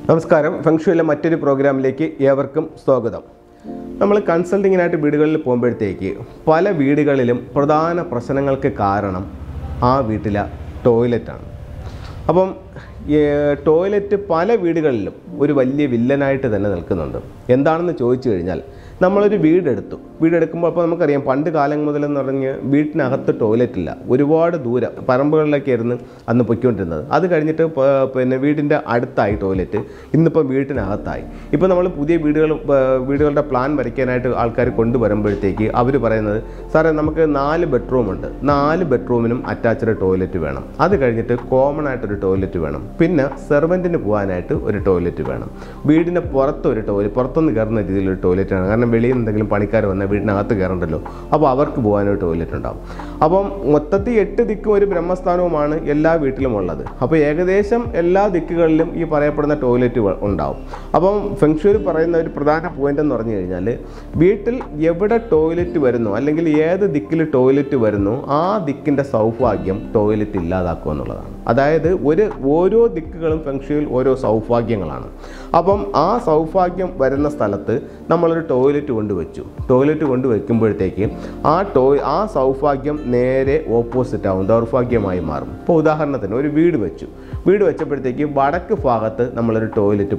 നമസ്കാരം. ഫെങ്ഷുയിലെ മറ്റൊരു പ്രോഗ്രാമിലേക്ക് ഏവർക്കും സ്വാഗതം. നമ്മൾ കൺസൾട്ടിങ്ങിനായിട്ട് വീടുകളിൽ പോകുമ്പോഴത്തേക്ക് പല വീടുകളിലും പ്രധാന പ്രശ്നങ്ങൾക്ക് കാരണം ആ വീട്ടിലെ ടോയ്ലറ്റാണ്. അപ്പം ടോയ്ലറ്റ് പല വീടുകളിലും ഒരു വലിയ വില്ലനായിട്ട് തന്നെ നിൽക്കുന്നുണ്ട്. എന്താണെന്ന് ചോദിച്ചു കഴിഞ്ഞാൽ, നമ്മളൊരു വീടെടുക്കുമ്പോൾ അപ്പോൾ നമുക്കറിയാം, പണ്ട് കാലം മുതലെന്ന് പറഞ്ഞ് വീട്ടിനകത്ത് ടോയ്ലറ്റ് ഇല്ല. ഒരുപാട് ദൂരം പറമ്പുകളിലൊക്കെ ആയിരുന്നു അന്ന് പൊയ്ക്കൊണ്ടിരുന്നത്. അത് കഴിഞ്ഞിട്ട് പിന്നെ വീടിൻ്റെ അടുത്തായി ടോയ്ലറ്റ്, ഇന്നിപ്പം വീട്ടിനകത്തായി. ഇപ്പോൾ നമ്മൾ പുതിയ വീടുകളുടെ പ്ലാൻ വരയ്ക്കാനായിട്ട് ആൾക്കാർ കൊണ്ടുവരുമ്പോഴത്തേക്ക് അവർ പറയുന്നത്, സാറേ നമുക്ക് 4 ബെഡ്റൂമുണ്ട്, 4 ബെഡ്റൂമിനും അറ്റാച്ച്ഡ് ടോയ്ലറ്റ് വേണം. അത് കഴിഞ്ഞിട്ട് കോമൺ ആയിട്ടൊരു ടോയ്ലറ്റ് വേണം. പിന്നെ സെർവൻറ്റിന് പോകാനായിട്ട് ഒരു ടോയ്ലറ്റ് വേണം. വീടിൻ്റെ പുറത്തൊരു ടോയ്ലറ്റ്, പുറത്തുനിന്ന് കയറുന്ന രീതിയിലൊരു ടോയ്ലറ്റ് ആണ്. കാരണം വെളിയിൽ എന്തെങ്കിലും പണിക്കാർ വന്നാൽ വീടിനകത്ത് കയറണ്ടല്ലോ, അപ്പോൾ അവർക്ക് പോകാനൊരു ടോയ്ലറ്റ് ഉണ്ടാവും. അപ്പം മൊത്തത്തിൽ 8 ദിക്കും ഒരു ബ്രഹ്മസ്ഥാനവുമാണ് എല്ലാ വീട്ടിലും ഉള്ളത്. അപ്പോൾ ഏകദേശം എല്ലാ ദിക്കുകളിലും ഈ പറയപ്പെടുന്ന ടോയ്ലറ്റ് ഉണ്ടാവും. അപ്പം ഫെങ്ഷുയിൽ പറയുന്ന ഒരു പ്രധാന പോയിന്റ് എന്ന് പറഞ്ഞു കഴിഞ്ഞാൽ, വീട്ടിൽ എവിടെ ടോയ്ലറ്റ് വരുന്നു അല്ലെങ്കിൽ ഏത് ദിക്കിൽ ടോയ്ലറ്റ് വരുന്നു ആ ദിക്കിൻ്റെ സൗഭാഗ്യം ടോയ്ലറ്റ് ഇല്ലാതാക്കുക എന്നുള്ളതാണ്. അതായത് ഓരോ ദിക്കുകളും ഫെങ്ഷുയിൽ ഓരോ സൗഭാഗ്യങ്ങളാണ്. അപ്പം ആ സൗഭാഗ്യം വരുന്ന സ്ഥലത്ത് നമ്മളൊരു ടോയ്ലറ്റ് കൊണ്ടുവയ്ക്കുമ്പോഴത്തേക്ക് ആ സൗഭാഗ്യം നേരെ ഓപ്പോസിറ്റ് ആവും, ദൗർഭാഗ്യമായി മാറും. ഇപ്പോൾ ഉദാഹരണത്തിന് ഒരു വീട് വെച്ചപ്പോഴത്തേക്ക് വടക്ക് ഭാഗത്ത് നമ്മളൊരു ടോയ്ലറ്റ്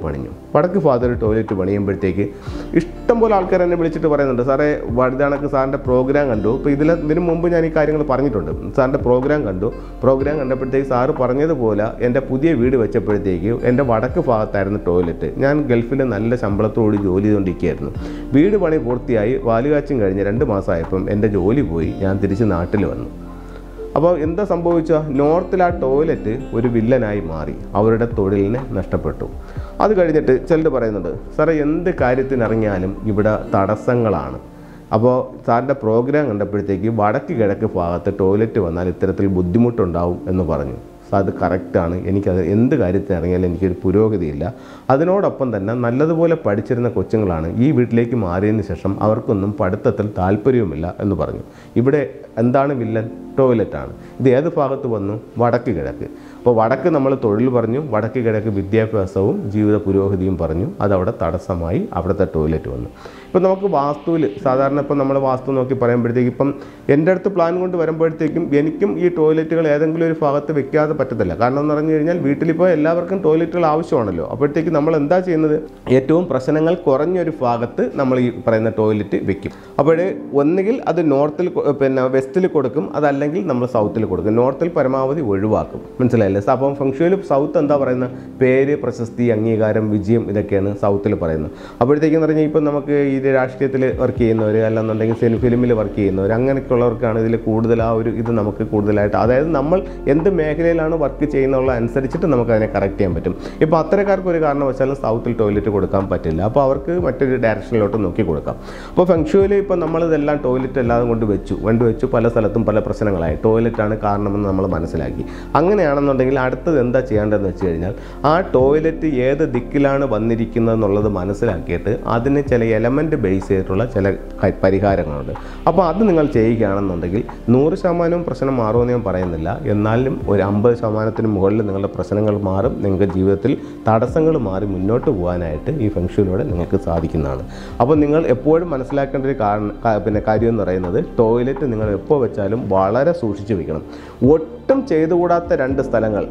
പണിയുമ്പോഴത്തേക്ക് ഇഷ്ടംപോലെ ആൾക്കാർ എന്നെ വിളിച്ചിട്ട് പറയുന്നുണ്ട്, സാറേ വലുതാണക്ക് സാറിൻ്റെ പ്രോഗ്രാം കണ്ടു. ഇപ്പോൾ ഇതിന് മുമ്പ് ഞാൻ ഈ കാര്യങ്ങൾ പറഞ്ഞിട്ടുണ്ട്. സാറിൻ്റെ പ്രോഗ്രാം കണ്ടപ്പോഴത്തേക്ക് സാറ് പറഞ്ഞതുപോലെ എൻ്റെ പുതിയ വീട് വെച്ചപ്പോഴത്തേക്ക് എൻ്റെ വടക്ക് ഭാഗത്തായിരുന്നു ടോയ്ലറ്റ്. ഞാൻ ഗൾഫിൽ നല്ല ശമ്പളത്തോട് ജോലി ചെയ്തുകൊണ്ടിരിക്കുകയായിരുന്നു. വീട് പണി പൂർത്തിയായി വാലുകാച്ചും കഴിഞ്ഞ് 2 മാസമായപ്പം എൻ്റെ ജോലി പോയി, ഞാൻ തിരിച്ച് നാട്ടിൽ വന്നു. അപ്പോൾ എന്താ സംഭവിച്ച, നോർത്തിൽ ആ ടോയ്ലറ്റ് ഒരു വില്ലനായി മാറി, അവരുടെ തൊഴിലിനെ നഷ്ടപ്പെട്ടു. അത് കഴിഞ്ഞിട്ട് ചിലർ പറയുന്നുണ്ട്, സാറേ എന്ത് കാര്യത്തിനിറങ്ങിയാലും ഇവിടെ തടസ്സങ്ങളാണ്. അപ്പോൾ സാറിൻ്റെ പ്രോഗ്രാം കണ്ടപ്പോഴത്തേക്ക് വടക്ക് കിഴക്ക് ഭാഗത്ത് ടോയ്ലറ്റ് വന്നാൽ ഇത്തരത്തിൽ ബുദ്ധിമുട്ടുണ്ടാവും എന്ന് പറഞ്ഞു. അത് കറക്റ്റാണ്. എനിക്കത് എന്ത് കാര്യത്തിനിറങ്ങിയാലും എനിക്കൊരു പുരോഗതിയില്ല. അതിനോടൊപ്പം തന്നെ നല്ലതുപോലെ പഠിച്ചിരുന്ന കൊച്ചുങ്ങളാണ് ഈ വീട്ടിലേക്ക് മാറിയതിന് ശേഷം അവർക്കൊന്നും പഠിത്തത്തിൽ താല്പര്യവുമില്ല എന്ന് പറഞ്ഞു. ഇവിടെ എന്താണ് വില്ലൻ? ടോയ്ലറ്റാണ്. ഇത് ഏത് ഭാഗത്ത് വന്നു? വടക്ക് കിഴക്ക്. അപ്പോൾ വടക്ക് നമ്മൾ തൊഴിൽ പറഞ്ഞു, വടക്ക് കിഴക്ക് വിദ്യാഭ്യാസവും ജീവിത പുരോഗതിയും പറഞ്ഞു. അതവിടെ തടസ്സമായി അവിടുത്തെ ടോയ്ലറ്റ് വന്നു. ഇപ്പം നമുക്ക് വാസ്തുവിൽ സാധാരണ ഇപ്പം നമ്മൾ വാസ്തു നോക്കി പറയുമ്പോഴത്തേക്ക്, ഇപ്പം എൻ്റെ അടുത്ത് പ്ലാൻ കൊണ്ട് വരുമ്പോഴത്തേക്കും എനിക്കും ഈ ടോയ്ലറ്റുകൾ ഏതെങ്കിലും ഒരു ഭാഗത്ത് വെക്കാതെ പറ്റത്തില്ല. കാരണം എന്ന് പറഞ്ഞു കഴിഞ്ഞാൽ വീട്ടിലിപ്പോൾ എല്ലാവർക്കും ടോയ്ലറ്റുകൾ ആവശ്യമാണല്ലോ. അപ്പോഴത്തേക്ക് നമ്മൾ എന്താ ചെയ്യുന്നത്, ഏറ്റവും പ്രശ്നങ്ങൾ കുറഞ്ഞൊരു ഭാഗത്ത് നമ്മൾ ഈ പറയുന്ന ടോയ്ലറ്റ് വെക്കും. അപ്പോൾ ഒന്നുകിൽ അത് നോർത്തിൽ വെസ്റ്റിൽ കൊടുക്കും, അതല്ലെങ്കിൽ നമ്മൾ സൗത്തിൽ കൊടുക്കും. നോർത്തിൽ പരമാവധി ഒഴിവാക്കും. മനസ്സിലായില്ലേ? അപ്പം ഫെങ്ഷുയിൽ സൗത്ത് എന്താ പറയുന്നത്? പേര്, പ്രശസ്തി, അംഗീകാരം, വിജയം, ഇതൊക്കെയാണ് സൗത്തിൽ പറയുന്നത്. അപ്പോഴത്തേക്കെന്ന് പറഞ്ഞാൽ ഇപ്പം നമുക്ക് ഈ രാഷ്ട്രീയത്തിൽ വർക്ക് ചെയ്യുന്നവർ, അല്ലെന്നുണ്ടെങ്കിൽ ഫിലിമിൽ വർക്ക് ചെയ്യുന്നവർ, അങ്ങനെയൊക്കെയുള്ളവർക്കാണ് ഇതിൽ കൂടുതൽ ആ ഒരു ഇത് നമുക്ക് കൂടുതലായിട്ട്, അതായത് നമ്മൾ എന്ത് മേഖലയിലാണ് വർക്ക് ചെയ്യുന്നുള്ള അനുസരിച്ചിട്ട് നമുക്ക് അതിനെ കറക്റ്റ് ചെയ്യാൻ പറ്റും. ഇപ്പോൾ അത്തരക്കാർക്ക് ഒരു കാരണവശാലും സൗത്തിൽ ടോയ്ലറ്റ് കൊടുക്കാൻ പറ്റില്ല. അപ്പോൾ അവർക്ക് മറ്റൊരു ഡയറക്ഷനിലോട്ട് നോക്കി കൊടുക്കാം. അപ്പോൾ ഫെങ്ഷുയിൽ ഇപ്പോൾ നമ്മളിതെല്ലാം ടോയ്ലറ്റ് എല്ലാം കൊണ്ട് വെച്ചു പല സ്ഥലത്തും പല പ്രശ്നങ്ങളായി. ടോയ്ലറ്റാണ് കാരണമെന്ന് നമ്മൾ മനസ്സിലാക്കി. അങ്ങനെയാണെന്നുണ്ടെങ്കിൽ അടുത്തത് എന്താ ചെയ്യേണ്ടതെന്ന് വെച്ച് കഴിഞ്ഞാൽ, ആ ടോയ്ലറ്റ് ഏത് ദിക്കിലാണ് വന്നിരിക്കുന്നത് എന്നുള്ളത് മനസ്സിലാക്കിയിട്ട് അതിന് ചില എലമെൻറ്റ് ബേസ് ചെയ്തിട്ടുള്ള ചില പരിഹാരങ്ങളുണ്ട്. അപ്പോൾ അത് നിങ്ങൾ ചെയ്യുകയാണെന്നുണ്ടെങ്കിൽ 100% പ്രശ്നം മാറുമെന്ന് ഞാൻ പറയുന്നില്ല. എന്നാലും ഒരു 50% മുകളിൽ നിങ്ങളുടെ പ്രശ്നങ്ങൾ മാറും. നിങ്ങൾക്ക് ജീവിതത്തിൽ തടസ്സങ്ങൾ മാറി മുന്നോട്ട് പോകാനായിട്ട് ഈ ഫെങ്ഷുയിലൂടെ നിങ്ങൾക്ക് സാധിക്കുന്നതാണ്. അപ്പോൾ നിങ്ങൾ എപ്പോഴും മനസ്സിലാക്കേണ്ട ഒരു കാര്യം എന്ന് പറയുന്നത്, ടോയ്ലറ്റ് നിങ്ങൾ എപ്പോൾ വെച്ചാലും വളരെ സൂക്ഷിച്ച് വയ്ക്കണം. ഒട്ടും ചെയ്തുകൂടാത്ത 2 സ്ഥലങ്ങൾ,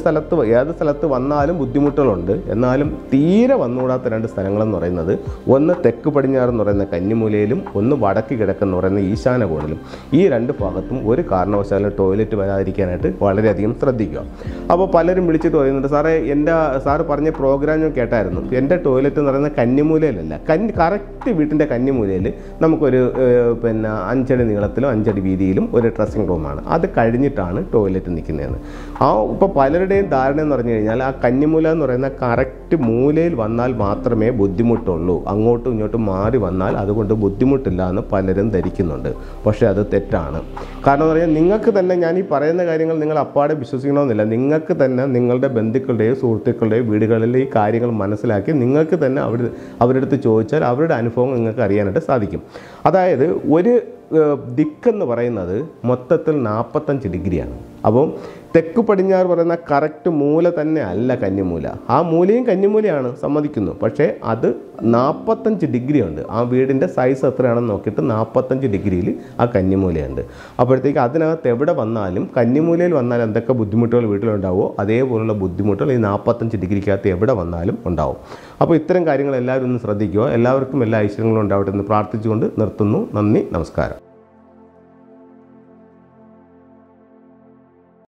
ഏത് സ്ഥലത്ത് വന്നാലും ബുദ്ധിമുട്ടുകളുണ്ട്, എന്നാലും തീരെ വന്നുകൂടാത്ത 2 സ്ഥലങ്ങളെന്ന് പറയുന്നത്, ഒന്ന് തെക്ക് പടിഞ്ഞാറ് എന്ന് പറയുന്ന കന്നിമൂലയിലും, ഒന്ന് വടക്ക് കിഴക്കെന്ന് പറയുന്ന ഈശാന കോണിലും. ഈ 2 ഭാഗത്തും ഒരു കാരണവശാലും ടോയ്ലറ്റ് വരാതിരിക്കാനായിട്ട് വളരെയധികം ശ്രദ്ധിക്കുക. അപ്പോൾ പലരും വിളിച്ചിട്ട് പറയുന്നുണ്ട്, സാറ് പറഞ്ഞ പ്രോഗ്രാം ഞാൻ കേട്ടായിരുന്നു, എൻ്റെ ടോയ്ലറ്റ് എന്ന് പറയുന്നത് കന്നിമൂലയിലല്ല, കറക്റ്റ് വീട്ടിൻ്റെ കന്നിമൂലയിൽ നമുക്കൊരു 5 അടി നീളത്തിലും 5 അടി വീതിയിലും ഒരു ഡ്രസ്സിംഗ് റൂമാണ്. അത് കഴിഞ്ഞിട്ടാണ് ടോയ്ലറ്റ് നിൽക്കുന്നതെന്ന്. ഇപ്പോൾ പലരുടെയും ധാരണ എന്ന് പറഞ്ഞു കഴിഞ്ഞാൽ, ആ കന്നിമൂല എന്ന് പറയുന്ന കറക്റ്റ് മൂലയിൽ വന്നാൽ മാത്രമേ ബുദ്ധിമുട്ടുള്ളൂ, അങ്ങോട്ടും ഇങ്ങോട്ടും മാറി വന്നാൽ അതുകൊണ്ട് ബുദ്ധിമുട്ടില്ല എന്ന് പലരും ധരിക്കുന്നുണ്ട്. പക്ഷേ അത് തെറ്റാണ്. കാരണം എന്ന് പറഞ്ഞാൽ, നിങ്ങൾക്ക് തന്നെ ഞാൻ ഈ പറയുന്ന കാര്യങ്ങൾ നിങ്ങൾ അപ്പാടെ വിശ്വസിക്കണമെന്നില്ല. നിങ്ങൾക്ക് തന്നെ നിങ്ങളുടെ ബന്ധുക്കളുടെയോ സുഹൃത്തുക്കളുടെയോ വീടുകളിലെ ഈ കാര്യങ്ങൾ മനസ്സിലാക്കി നിങ്ങൾക്ക് തന്നെ അവരുടെ അടുത്ത് ചോദിച്ചാൽ അവരുടെ അനുഭവം നിങ്ങൾക്ക് അറിയാനായിട്ട് സാധിക്കും. അതായത് ഒരു ദിക്കെന്ന് പറയുന്നത് മൊത്തത്തിൽ 45 ഡിഗ്രിയാണ്. അപ്പം തെക്ക് പടിഞ്ഞാറ് പറയുന്ന കറക്റ്റ് മൂല തന്നെ അല്ല കന്നിമൂല. ആ മൂലയും കന്നിമൂലയാണ്, സമ്മതിക്കുന്നു. പക്ഷേ അത് 45 ഡിഗ്രി ഉണ്ട്. ആ വീടിൻ്റെ സൈസ് എത്രയാണെന്ന് നോക്കിയിട്ട് 45 ഡിഗ്രിയിൽ ആ കന്നിമൂലയുണ്ട്. അപ്പോഴത്തേക്ക് അതിനകത്ത് എവിടെ വന്നാലും, കന്നിമൂലയിൽ വന്നാൽ എന്തൊക്കെ ബുദ്ധിമുട്ടുകൾ വീട്ടിലുണ്ടാവുമോ അതേപോലുള്ള ബുദ്ധിമുട്ടുകൾ ഈ 45 ഡിഗ്രിക്കകത്ത് എവിടെ വന്നാലും ഉണ്ടാവും. അപ്പോൾ ഇത്തരം കാര്യങ്ങൾ എല്ലാവരും ഒന്ന് ശ്രദ്ധിക്കുക. എല്ലാവർക്കും എല്ലാ ഐശ്വര്യങ്ങളും ഉണ്ടാവട്ടെ എന്ന് പ്രാർത്ഥിച്ചുകൊണ്ട് നിർത്തുന്നു. നന്ദി, നമസ്കാരം.